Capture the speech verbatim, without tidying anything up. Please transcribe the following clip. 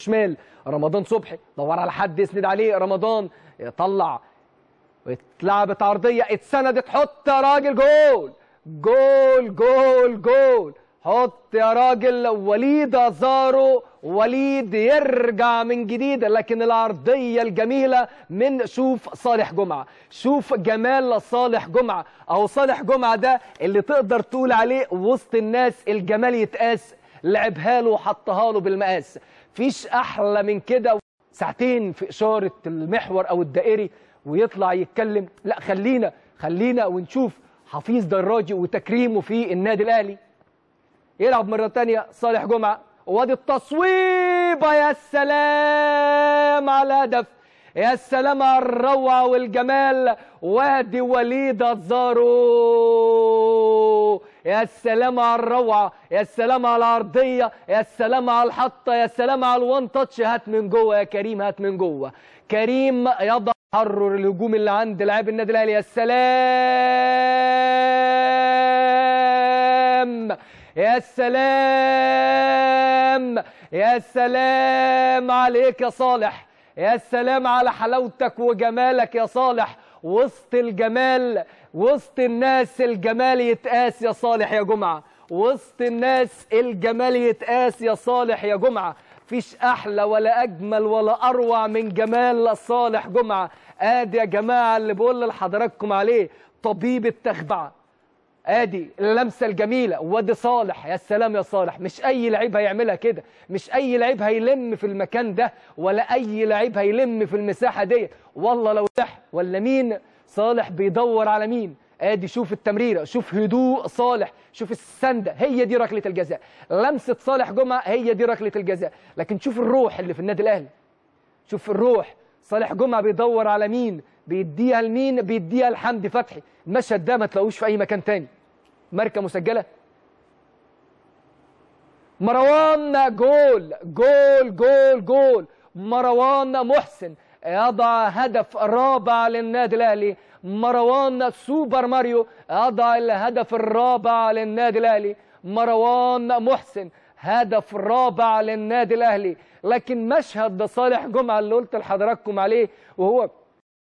شمال رمضان صبحي، دور على حد يسند عليه، رمضان يطلع واتلعبت عرضيه اتسندت، حط يا راجل، جول جول جول جول، حط يا راجل. وليد أزارو، وليد يرجع من جديد، لكن العرضيه الجميله من شوف صالح جمعه، شوف جمال صالح جمعه. اهو صالح جمعه ده اللي تقدر تقول عليه وسط الناس الجمال يتقاس، لعبها له وحطها له بالمقاس، فيش احلى من كده. ساعتين في اشاره المحور او الدائري ويطلع يتكلم. لا خلينا خلينا ونشوف حفيظ دراجي وتكريمه في النادي الاهلي. يلعب مره ثانيه صالح جمعه، وادي التصويبه، يا سلام على الهدف، يا سلام على الروعه والجمال، وادي وليد أزارو، يا سلام على الروعه، يا سلام على العرضيه، يا سلام على الحطه، يا سلام على الوان تاتش. هات من جوه يا كريم، هات من جوه. كريم يضع حرر الهجوم اللي عند لاعب النادي الاهلي. يا سلام يا سلام يا سلام عليك يا صالح، يا سلام على حلاوتك وجمالك يا صالح. وسط الجمال، وسط الناس الجمال يتقاس يا صالح يا جمعة، وسط الناس الجمال يتقاس يا صالح يا جمعة. فيش أحلى ولا أجمل ولا أروع من جمال صالح جمعة. آدي يا جماعة اللي بقول لحضراتكم عليه، طبيب التخبعة. ادي اللمسه الجميله، وادي صالح، يا سلام يا صالح. مش اي لعيب هيعملها كده، مش اي لعيب هيلم في المكان ده، ولا اي لعيب هيلم في المساحه دي. والله لو صح ولا مين، صالح بيدور على مين. ادي شوف التمريره، شوف هدوء صالح، شوف السنده، هي دي ركله الجزاء. لمسه صالح جمعه هي دي ركله الجزاء. لكن شوف الروح اللي في النادي الاهلي، شوف الروح. صالح جمعه بيدور على مين، بيديها لمين؟ بيديها لحمدي فتحي. المشهد ده ما تلاقوش في اي مكان تاني. ماركه مسجله. مروان، جول جول جول جول. مروان محسن يضع هدف رابع للنادي الاهلي. مروان سوبر ماريو يضع الهدف الرابع للنادي الاهلي. مروان محسن هدف رابع للنادي الاهلي. لكن مشهد صالح جمعه اللي قلت لحضراتكم عليه، وهو